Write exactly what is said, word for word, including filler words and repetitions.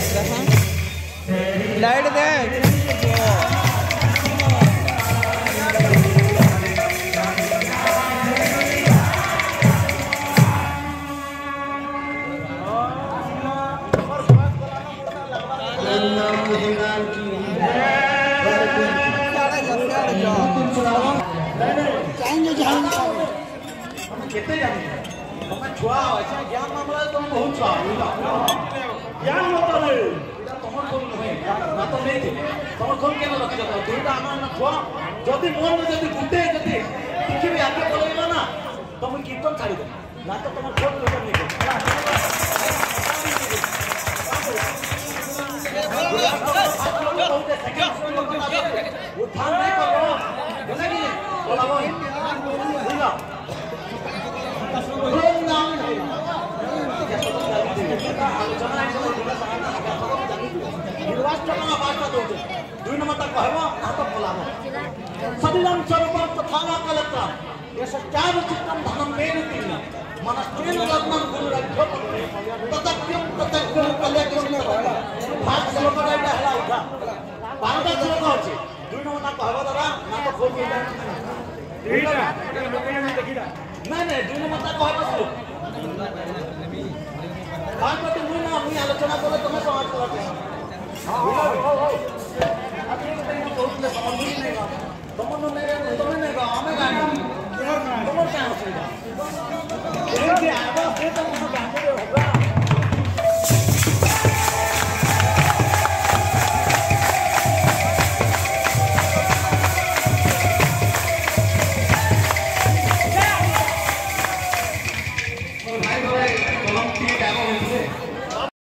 light दे छुआ ज्ञान मामला तुम बहुत छुआ ज्ञान मतलब तुम ना तो नहीं थे तुम कौन के रखी जाता दुईटा आम ना छुआ जदि मन में जदि गुटे जदि किसी भी आगे पड़ेगा ना तुम कीर्तन छाड़ी दे ना तो तुम छोट कीर्तन नहीं उठान नहीं करो बोला कि बोला बोला दुई नंबर तक कहबो ना तो बोलाबो सदिलम स्वरूपम तथा कलत्र यस चार चित्तम धनम मेन तीन मनस्तेन लग्नम गुरु रक्षो ततक्यम ततक्यम कल्याण में होला भाग श्लोक एटा हला उठा बारह श्लोक अछि दुई नंबर तक कहबो दादा ना तो खोल दिला दुईटा देखिरा नहीं नहीं दुई नंबर तक कहबो श्लोक बात